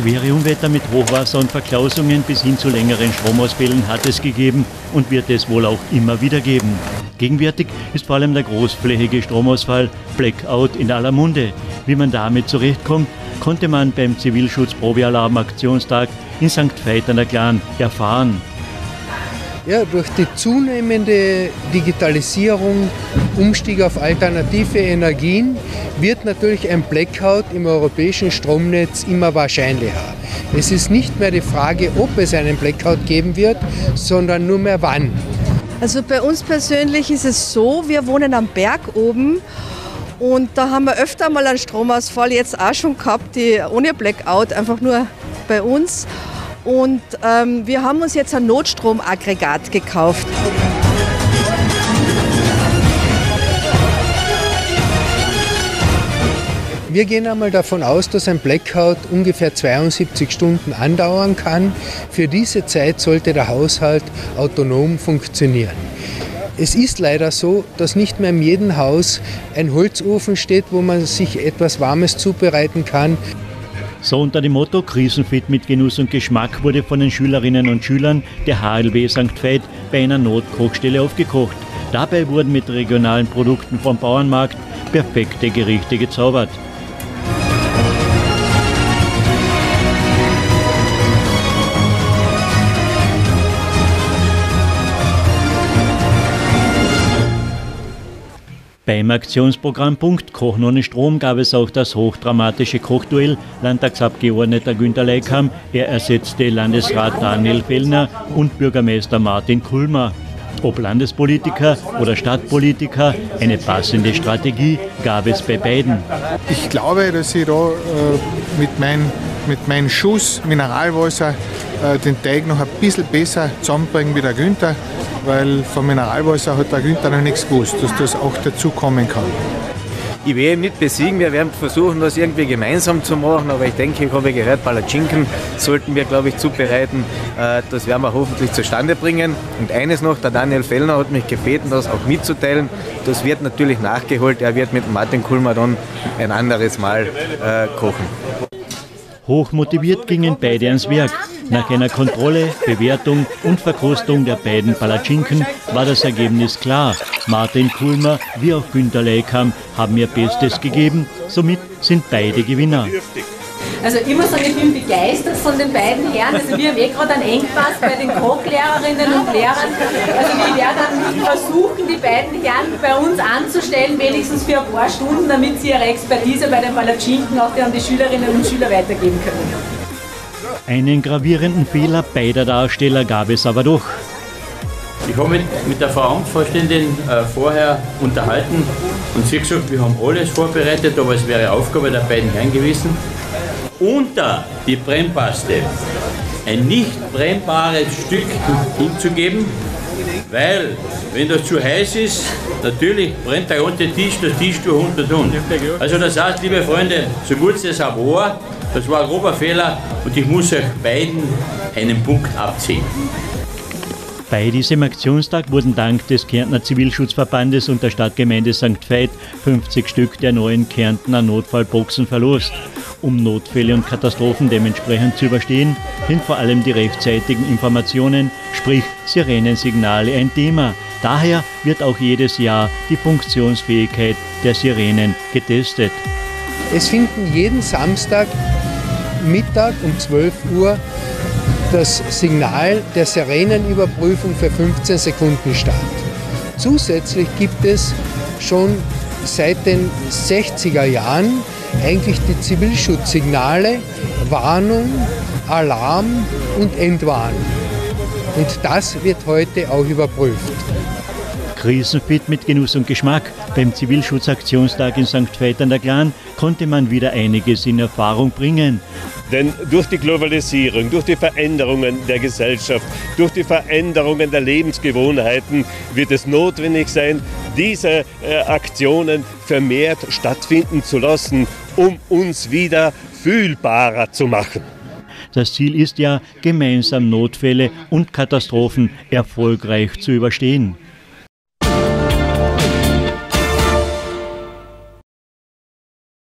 Schwere Unwetter mit Hochwasser und Verklausungen bis hin zu längeren Stromausfällen hat es gegeben und wird es wohl auch immer wieder geben. Gegenwärtig ist vor allem der großflächige Stromausfall, Blackout, in aller Munde. Wie man damit zurechtkommt, konnte man beim Zivilschutz-Probealarm-Aktionstag in St. Veit an der Glan erfahren. Ja, durch die zunehmende Digitalisierung, Umstieg auf alternative Energien, wird natürlich ein Blackout im europäischen Stromnetz immer wahrscheinlicher. Es ist nicht mehr die Frage, ob es einen Blackout geben wird, sondern nur mehr wann. Also bei uns persönlich ist es so, wir wohnen am Berg oben und da haben wir öfter mal einen Stromausfall, jetzt auch schon gehabt, ohne Blackout, einfach nur bei uns. Und wir haben uns jetzt ein Notstromaggregat gekauft. Wir gehen einmal davon aus, dass ein Blackout ungefähr 72 Stunden andauern kann. Für diese Zeit sollte der Haushalt autonom funktionieren. Es ist leider so, dass nicht mehr in jedem Haus ein Holzofen steht, wo man sich etwas Warmes zubereiten kann. So unter dem Motto Krisenfit mit Genuss und Geschmack wurde von den Schülerinnen und Schülern der HLW St. Veit bei einer Notkochstelle aufgekocht. Dabei wurden mit regionalen Produkten vom Bauernmarkt perfekte Gerichte gezaubert. Beim Aktionsprogramm Punkt Kochen ohne Strom gab es auch das hochdramatische Kochduell. Landtagsabgeordneter Günter Leikam, er ersetzte Landesrat Daniel Fellner und Bürgermeister Martin Kulmer. Ob Landespolitiker oder Stadtpolitiker, eine passende Strategie gab es bei beiden. Ich glaube, dass ich da mit meinem Schuss Mineralwasser den Teig noch ein bisschen besser zusammenbringen wie der Günther, weil von Mineralwasser hat der Günther noch nichts gewusst, dass das auch dazu kommen kann. Ich werde ihn nicht besiegen, wir werden versuchen, das irgendwie gemeinsam zu machen, aber ich denke, ich habe gehört, Palatschinken sollten wir, glaube ich, zubereiten. Das werden wir hoffentlich zustande bringen. Und eines noch, der Daniel Fellner hat mich gebeten, das auch mitzuteilen. Das wird natürlich nachgeholt, er wird mit Martin Kulmer dann ein anderes Mal kochen. Hochmotiviert gingen beide ans Werk. Nach einer Kontrolle, Bewertung und Verkostung der beiden Palatschinken war das Ergebnis klar. Martin Kulmer wie auch Günter Leikam haben ihr Bestes gegeben, somit sind beide Gewinner. Also ich muss sagen, ich bin begeistert von den beiden Herren. Also wir haben gerade einen Engpass bei den Kochlehrerinnen und Lehrern. Also wir werden versuchen, die beiden Herren bei uns anzustellen, wenigstens für ein paar Stunden, damit sie ihre Expertise bei den Palatschinken auch an die Schülerinnen und Schüler weitergeben können. Einen gravierenden Fehler beider Darsteller gab es aber doch. Ich habe mich mit der Frau Amtsvorständin vorher unterhalten und sie hat gesagt, wir haben alles vorbereitet, aber es wäre Aufgabe der beiden Herren gewesen, unter die Brennpaste ein nicht brennbares Stück hinzugeben, weil, wenn das zu heiß ist, natürlich brennt der ganze Tisch, das Tischtuch und. Also das heißt, liebe Freunde, so gut es auch war, das war ein grober Fehler und ich muss euch beiden einen Punkt abziehen. Bei diesem Aktionstag wurden dank des Kärntner Zivilschutzverbandes und der Stadtgemeinde St. Veit 50 Stück der neuen Kärntner Notfallboxen verlost. Um Notfälle und Katastrophen dementsprechend zu überstehen, sind vor allem die rechtzeitigen Informationen, sprich Sirenensignale, ein Thema. Daher wird auch jedes Jahr die Funktionsfähigkeit der Sirenen getestet. Es finden jeden Samstag Mittag um 12 Uhr das Signal der Sirenenüberprüfung für 15 Sekunden statt. Zusätzlich gibt es schon seit den 60er Jahren eigentlich die Zivilschutzsignale Warnung, Alarm und Entwarnung. Und das wird heute auch überprüft. Krisenfit mit Genuss und Geschmack. Beim Zivilschutzaktionstag in St. Veit an der Glan konnte man wieder einiges in Erfahrung bringen. Denn durch die Globalisierung, durch die Veränderungen der Gesellschaft, durch die Veränderungen der Lebensgewohnheiten wird es notwendig sein, diese Aktionen vermehrt stattfinden zu lassen, um uns wieder fühlbarer zu machen. Das Ziel ist ja, gemeinsam Notfälle und Katastrophen erfolgreich zu überstehen.